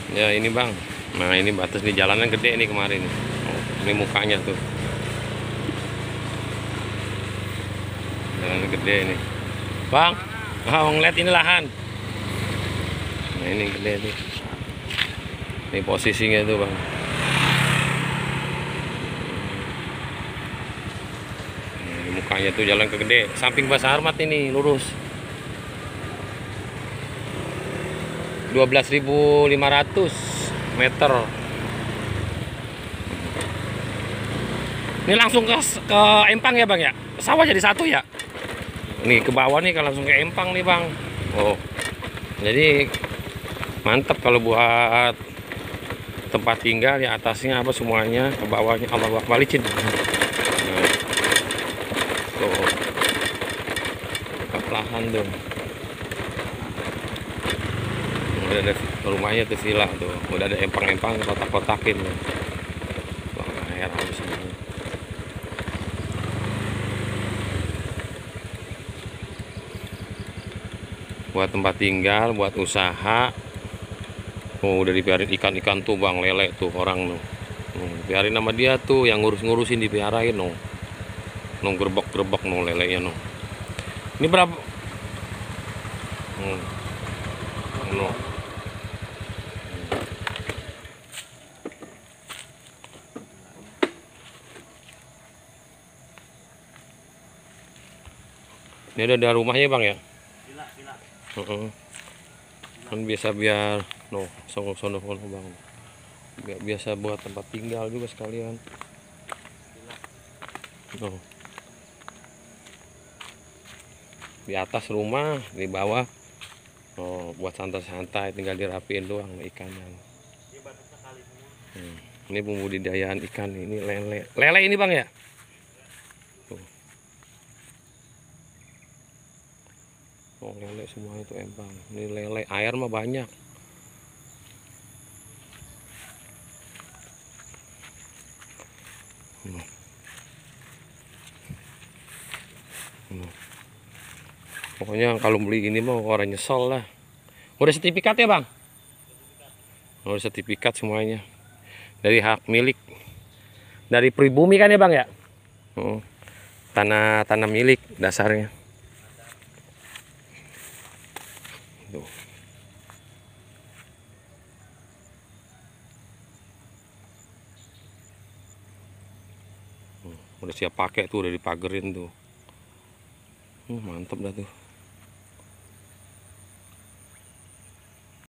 Ya ini bang. Nah ini batas di jalanan gede nih kemarin. Oh, ini mukanya tuh. Jalanan gede nih. Bang, ngeliat ini lahan. Nah ini gede nih. Ini posisinya tuh bang. Ini mukanya tuh jalan ke gede. Samping Basa Harmat ini lurus. 12.500 meter. Ini langsung ke Empang ya bang ya? Sawah jadi satu ya? Nih ke bawah nih kalau langsung ke Empang nih bang. Oh, jadi mantap kalau buat tempat tinggal ya, atasnya apa semuanya, ke bawahnya Allah balicin. Nah, tuh lahan tuh. Udah ada rumahnya tuh villa tuh, udah ada empang-empang kotak-kotakin. Wah, air habis semua. Buat tempat tinggal, buat usaha. Oh, udah dipiarin ikan-ikan tuh bang, lele tuh orang tuh. Biarin sama dia tuh yang ngurus-ngurusin, dipiarain no. No gerbek-gerbek no lelenya no. Ini berapa? No. Ini ada rumahnya bang ya? Kan biasa biar no sono bang. Biasa buat tempat tinggal juga sekalian. No. Di atas rumah, di bawah buat santai-santai, tinggal dirapiin doang ikannya. Ini pembudidayaan ikan, ini lele ini bang ya. Tuh. Oh lele semua itu empang. Ini lele, air mah banyak. Pokoknya kalau beli ini mah orang nyesel lah. Udah sertifikat ya bang? Udah sertifikat semuanya. Dari hak milik, dari pribumi kan ya bang ya? Tanah milik dasarnya. Tuh. Udah siap pakai tuh, udah dipagerin tuh. Mantap dah tuh.